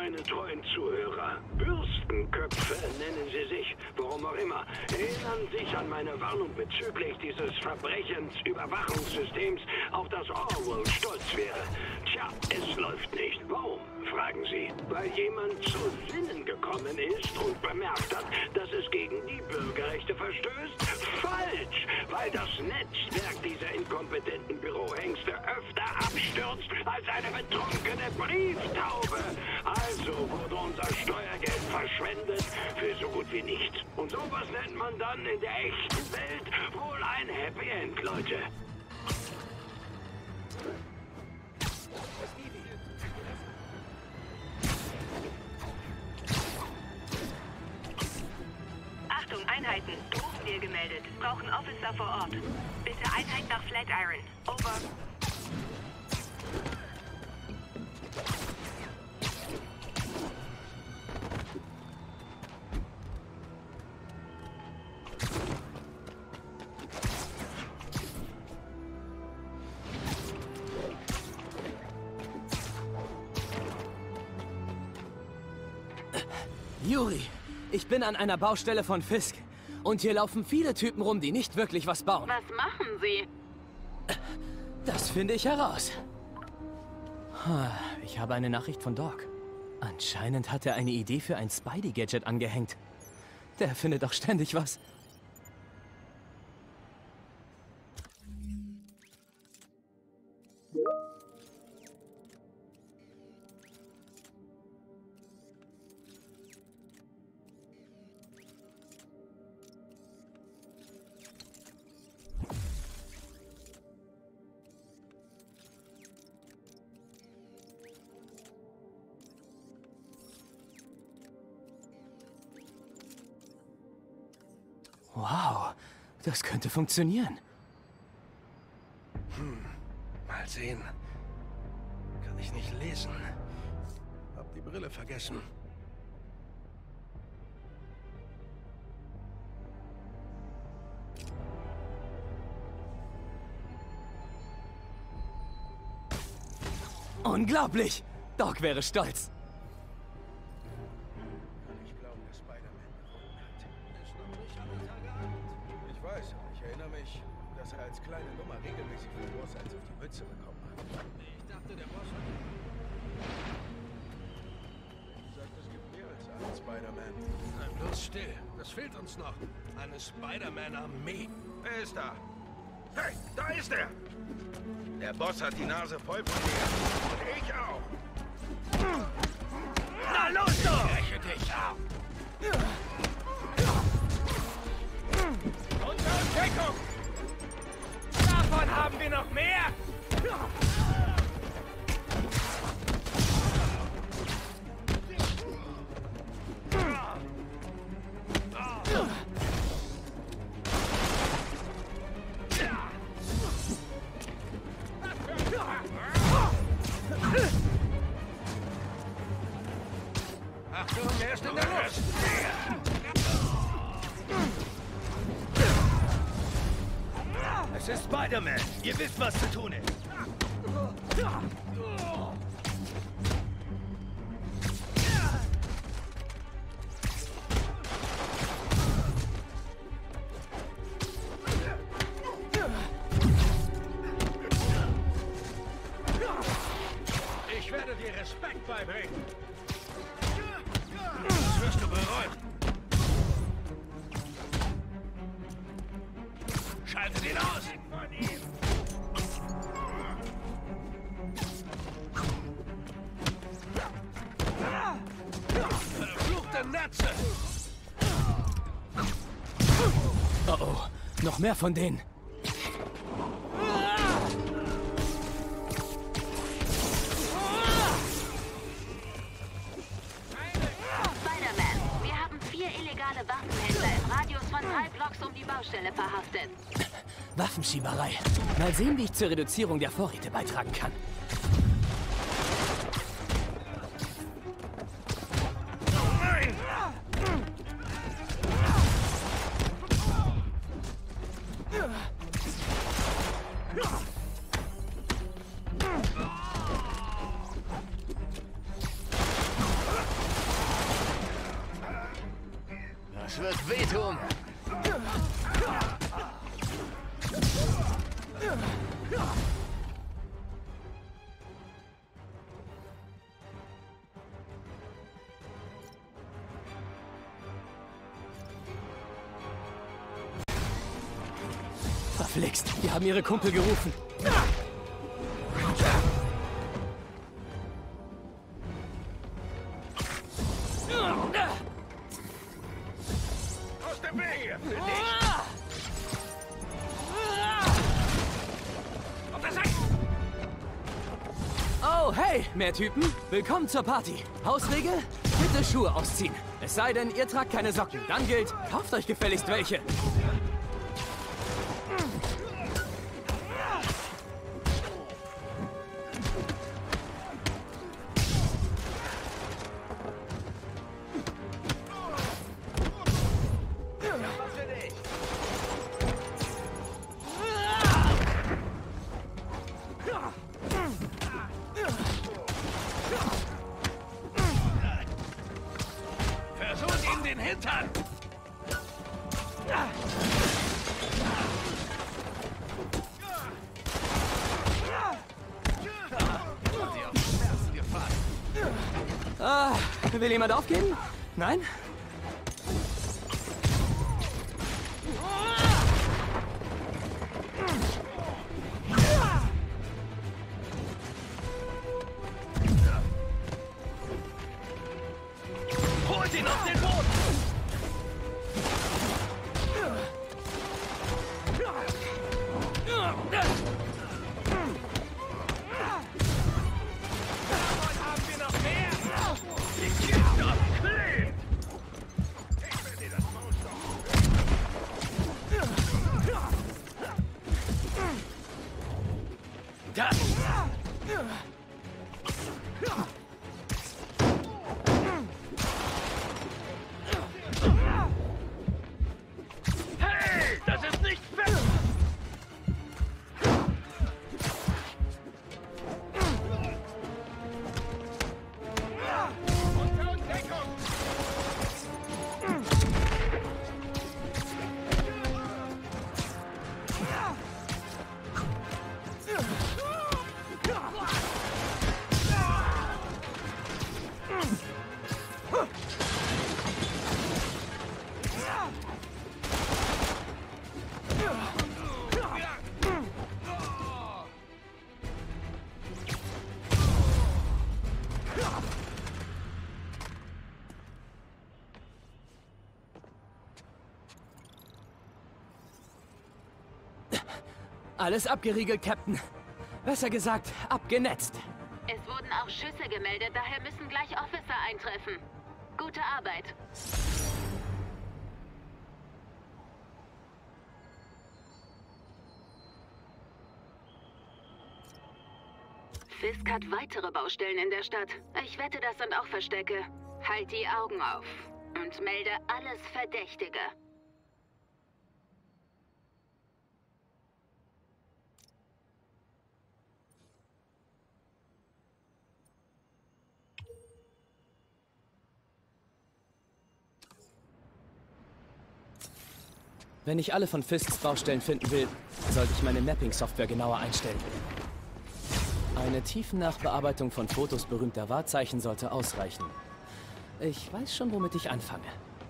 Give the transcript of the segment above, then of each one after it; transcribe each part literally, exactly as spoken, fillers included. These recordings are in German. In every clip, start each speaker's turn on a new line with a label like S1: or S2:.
S1: meine treuen Zuhörer. Bürstenköpfe nennen sie sich, warum auch immer, erinnern sich an meine Warnung bezüglich dieses Verbrechensüberwachungssystems, auf das Orwell stolz wäre. Tja, es läuft nicht. Warum, fragen Sie? Weil jemand zu Sinnen gekommen ist und bemerkt hat, dass es gegen die Bürgerrechte verstößt? Falsch! Weil das Netzwerk dieser inkompetenten Bürohengste öfter abstürzt als eine betrunkene Brieftaube. Also wurde unser Steuergeld verschwendet für so gut wie nichts. Und sowas nennt man dann in der echten Welt wohl ein Happy End, Leute.
S2: Achtung, Einheiten. Drogendeal gemeldet. Brauchen Officer vor Ort. Bitte Einheit nach Flatiron. Over.
S3: Yuri, ich bin an einer Baustelle von Fisk. Und hier laufen viele Typen rum, die nicht wirklich was bauen.
S2: Was machen Sie?
S3: Das finde ich heraus. Ich habe eine Nachricht von Doc. Anscheinend hat er eine Idee für ein Spidey-Gadget angehängt. Der findet doch ständig was. Wow, das könnte funktionieren.
S4: Hm, mal sehen. Kann ich nicht lesen. Hab die Brille vergessen.
S3: Unglaublich! Doc wäre stolz.
S4: Dass er als kleine Nummer regelmäßig von Boss eins auf die Mütze bekommen hat. Ich dachte, der Boss hat... Ich sagte, es gibt mehr als einen Spider-Man. Nein, bloß still. Das fehlt uns noch. Eine Spider-Man-Armee. Wer ist da? Hey, da ist er! Der Boss hat die Nase voll von mir. Und ich auch. Na los, du! Räche dich! Unter Deckung! Davon haben wir noch mehr! Achtung, er ist in der Luft! Es ist Spider-Man. Ihr wisst, was zu tun ist. Ich werde dir Respekt beibringen. Das wirst du bereuen. Schalte den aus! Von ihm! Verfluchte Netze!
S3: Oh oh, noch mehr von denen.
S2: Spider-Man, wir haben vier illegale Waffenhändler im Radius von drei Blocks um die Baustelle verhaftet.
S3: Waffenschieberei. Mal sehen, wie ich zur Reduzierung der Vorräte beitragen kann.
S4: Nein!
S5: wird wehtun.
S3: Verflixt, die haben ihre Kumpel gerufen.
S4: Aus dem Weg hier! Für dich! Auf der Seite!
S3: Oh, hey, mehr Typen. Willkommen zur Party. Hausregel? Bitte Schuhe ausziehen. Es sei denn, ihr tragt keine Socken. Dann gilt, kauft euch gefälligst welche.
S4: Versuch ihm den Hintern!
S3: Ah, will jemand aufgeben? Nein?
S4: Holt ihn auf den Boden! Haben wir noch mehr? Ich geb doch Clip! Ich will dir das Maul stoppen. Das! Hey, das ist nicht fair! Unterdeckung!
S3: Alles abgeriegelt, Captain. Besser gesagt, abgenetzt.
S6: Es wurden auch Schüsse gemeldet, daher müssen gleich Officer eintreffen. Gute Arbeit. Fisk hat weitere Baustellen in der Stadt. Ich wette, das sind auch Verstecke. Halt die Augen auf und melde alles Verdächtige.
S3: Wenn ich alle von Fisks Baustellen finden will, sollte ich meine Mapping-Software genauer einstellen. Eine Tiefennachbearbeitung von Fotos berühmter Wahrzeichen sollte ausreichen. Ich weiß schon, womit ich anfange.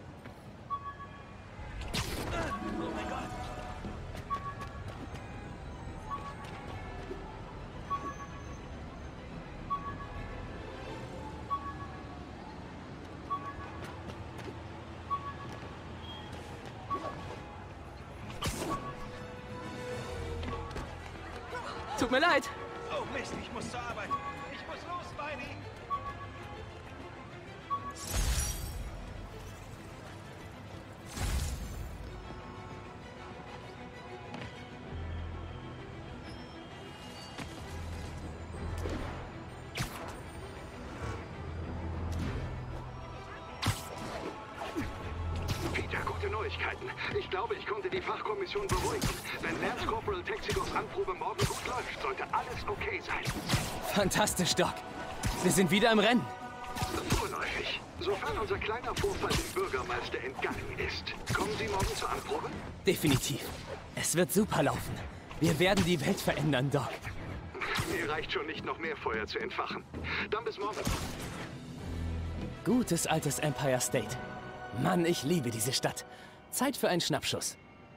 S3: Tut mir leid.
S4: Oh Mist, ich muss zur Arbeit. Ich muss los, Spidey.
S1: Peter, gute Neuigkeiten. Ich glaube, ich konnte die Fachkommission beruhigen. Wenn Lance Corporal Texigos Anprobe morgen gut läuft, sollte alles okay sein.
S3: Fantastisch, Doc. Wir sind wieder im Rennen.
S1: Vorläufig. Sofern unser kleiner Vorfall dem Bürgermeister entgangen ist, kommen Sie morgen zur Anprobe?
S3: Definitiv. Es wird super laufen. Wir werden die Welt verändern, Doc.
S1: Mir reicht schon nicht, noch mehr Feuer zu entfachen. Dann bis morgen.
S3: Gutes altes Empire State. Mann, ich liebe diese Stadt. Zeit für einen Schnappschuss.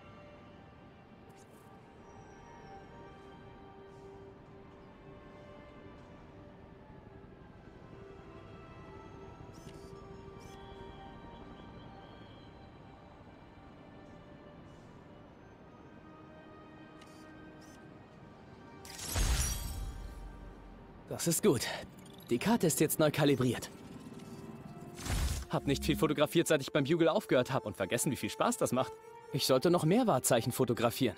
S3: Das ist gut. Die Karte ist jetzt neu kalibriert. Hab nicht viel fotografiert, seit ich beim Bugle aufgehört habe und vergessen, wie viel Spaß das macht. Ich sollte noch mehr Wahrzeichen fotografieren.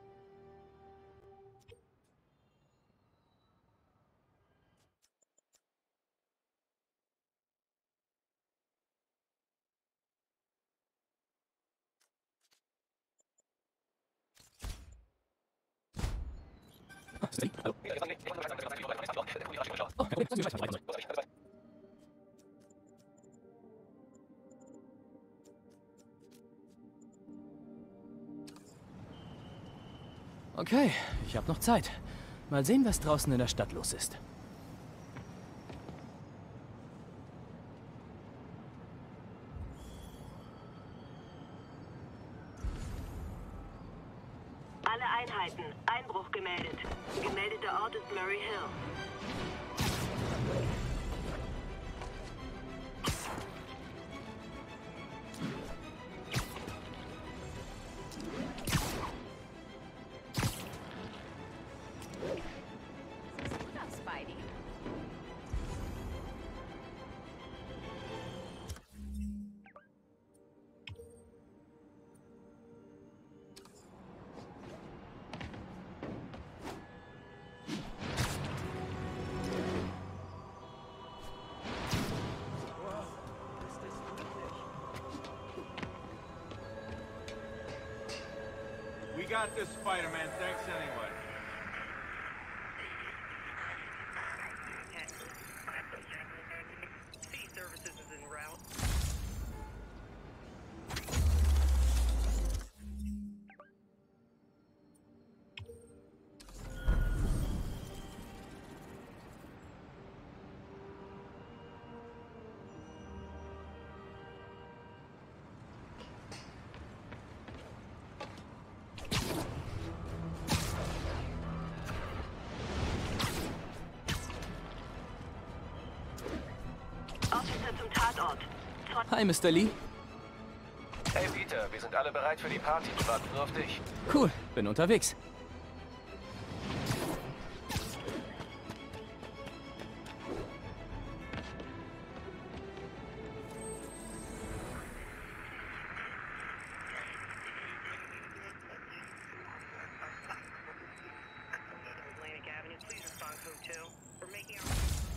S3: Okay, ich habe noch Zeit. Mal sehen, was draußen in der Stadt los ist.
S2: Alle Einheiten, Einbruch gemeldet. Gemeldeter Ort ist Murray Hill.
S5: We got this, Spider-Man. Thanks anyway.
S2: City services is en route. Officer zum Tatort.
S3: Hi, Mister Lee.
S7: Hey Peter, wir sind alle bereit für die Party. Wir warten nur auf dich.
S3: Cool, bin unterwegs.
S2: Atlantic Avenue, please respond code two. We're making our...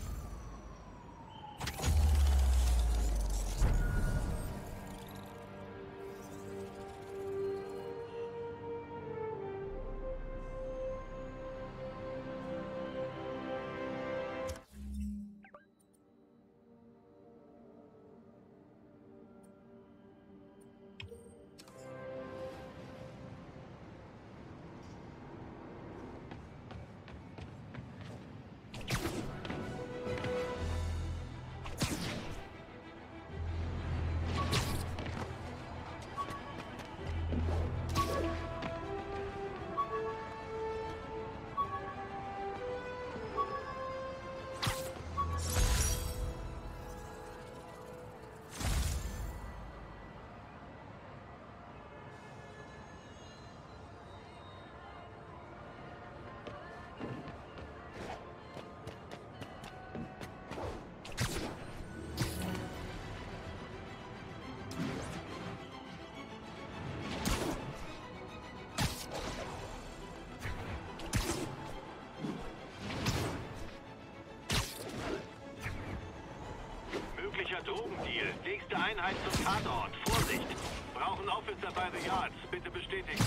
S8: Drogendeal. Nächste Einheit zum Tatort. Vorsicht! Brauchen Officer bei the Yards. Bitte bestätigen.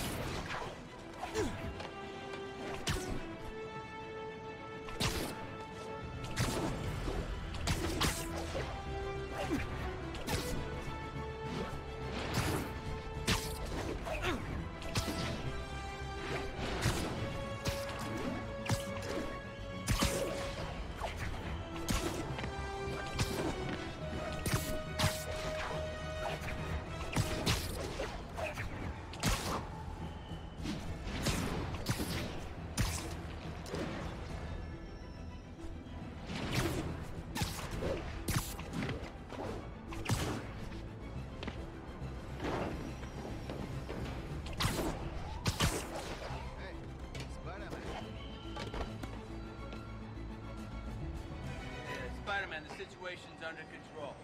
S5: Spider-Man, the situation's under control.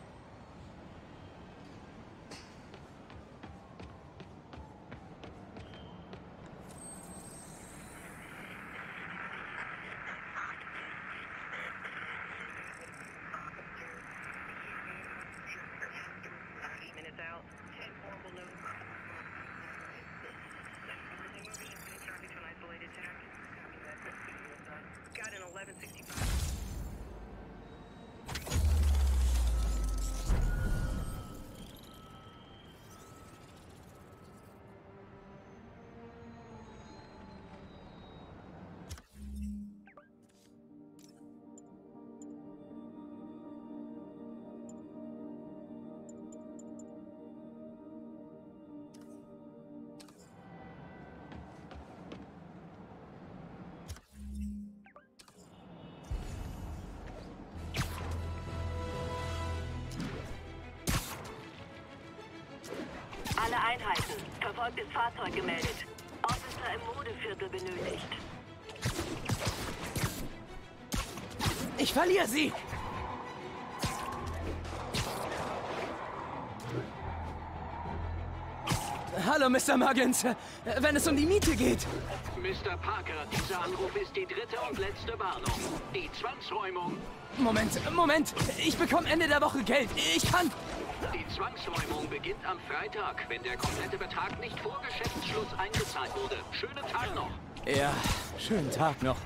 S2: Minutes out. ten four below. Removing traffic to an isolated tag. Got an eleven sixty-five. Alle Einheiten. Verfolgtes Fahrzeug gemeldet. Officer im Modeviertel benötigt.
S3: Ich verliere sie! Hallo, Mister Muggins. Wenn es um die Miete geht.
S1: Mister Parker, dieser Anruf ist die dritte und letzte Warnung. Die Zwangsräumung.
S3: Moment, Moment. Ich bekomme Ende der Woche Geld. Ich kann...
S1: Die Zwangsräumung beginnt am Freitag, wenn der komplette Betrag nicht vor Geschäftsschluss eingezahlt wurde. Schönen Tag noch.
S3: Ja, schönen Tag noch.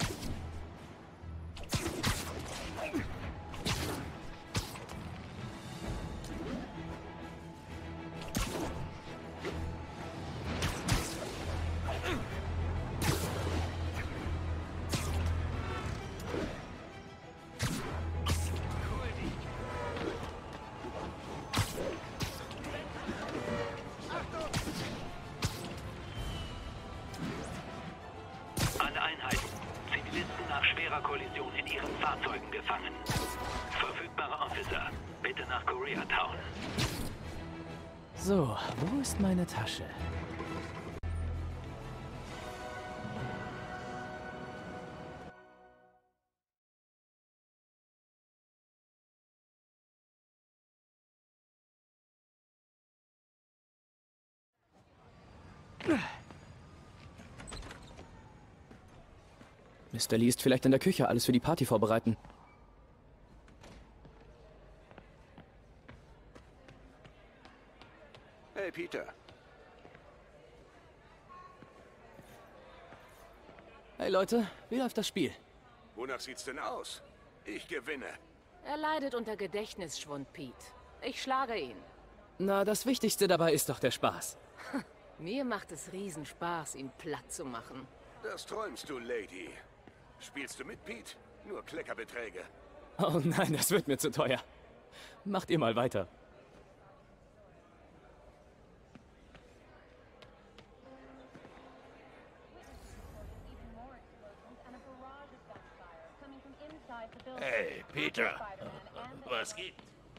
S1: Alle Einheiten. Zivilisten nach schwerer Kollision in ihren Fahrzeugen gefangen. Verfügbare Officer, bitte nach Koreatown.
S3: So, wo ist meine Tasche? Mister Lee ist vielleicht in der Küche, alles für die Party vorbereiten.
S4: Hey, Peter.
S3: Hey Leute, wie läuft das Spiel?
S4: Wonach sieht's denn aus? Ich gewinne.
S9: Er leidet unter Gedächtnisschwund, Pete. Ich schlage ihn.
S3: Na, das Wichtigste dabei ist doch der Spaß.
S9: Mir macht es Riesenspaß, ihn platt zu machen.
S4: Das träumst du, Lady. Spielst du mit, Pete? Nur Kleckerbeträge.
S3: Oh nein, das wird mir zu teuer. Macht ihr mal weiter.
S10: Hey, Peter. Was geht?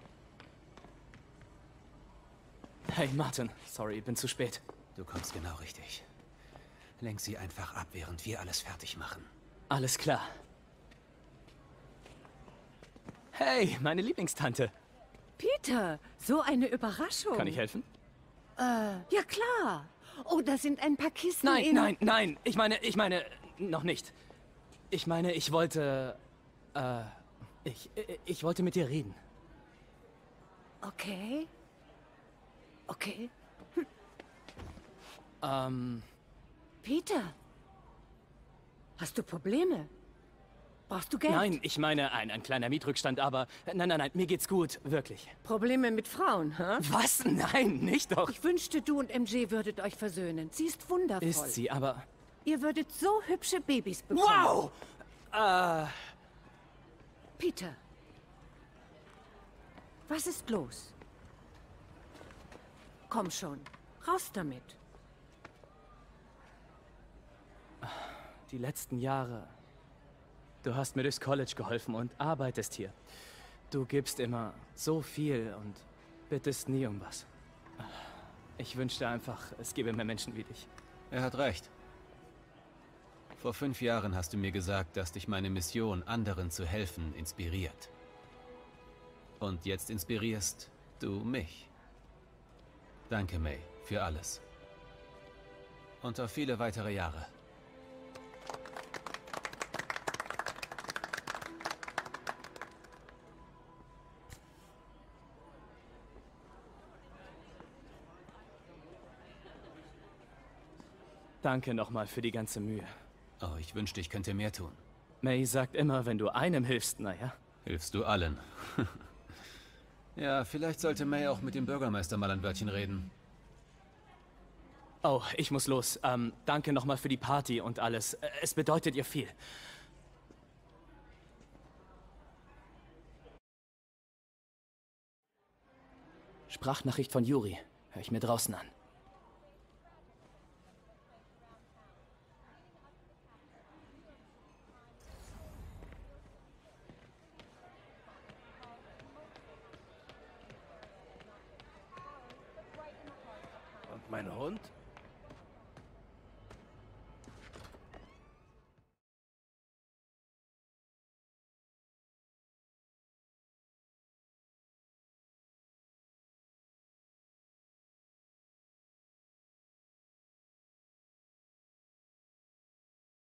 S3: Hey, Martin. Sorry, bin zu spät.
S11: Du kommst genau richtig. Lenk sie einfach ab, während wir alles fertig machen.
S3: Alles klar. Hey, meine Lieblingstante.
S12: Peter, so eine Überraschung.
S3: Kann ich helfen?
S12: Äh, ja klar. Oh, da sind ein paar Kisten
S3: Nein,
S12: in...
S3: nein, nein. Ich meine, ich meine, noch nicht. Ich meine, ich wollte, äh, ich, ich wollte mit dir reden.
S12: Okay. Okay.
S3: Hm. Ähm...
S12: Peter, hast du Probleme? Brauchst du Geld?
S3: Nein, ich meine, ein, ein kleiner Mietrückstand, aber... Nein, nein, nein, mir geht's gut, wirklich.
S12: Probleme mit Frauen, hä?
S3: Was? Nein, nicht doch.
S12: Ich wünschte, du und M J würdet euch versöhnen. Sie ist wundervoll.
S3: Ist sie, aber...
S12: Ihr würdet so hübsche Babys bekommen.
S3: Wow! Äh...
S12: Peter, was ist los? Komm schon, raus damit.
S3: Die letzten Jahre... Du hast mir durchs College geholfen und arbeitest hier. Du gibst immer so viel und bittest nie um was. Ich wünschte einfach, es gäbe mehr Menschen wie dich.
S11: Er hat recht. Vor fünf Jahren hast du mir gesagt, dass dich meine Mission, anderen zu helfen, inspiriert. Und jetzt inspirierst du mich. Danke, May, für alles. Und auf viele weitere Jahre.
S3: Danke nochmal für die ganze Mühe.
S11: Oh, ich wünschte, ich könnte mehr tun.
S3: May sagt immer, wenn du einem hilfst, naja.
S11: Hilfst du allen. Ja, vielleicht sollte May auch mit dem Bürgermeister mal ein Wörtchen reden.
S3: Oh, ich muss los. Ähm, danke nochmal für die Party und alles. Es bedeutet ihr viel. Sprachnachricht von Yuri. Hör ich mir draußen an.
S4: Und mein Hund?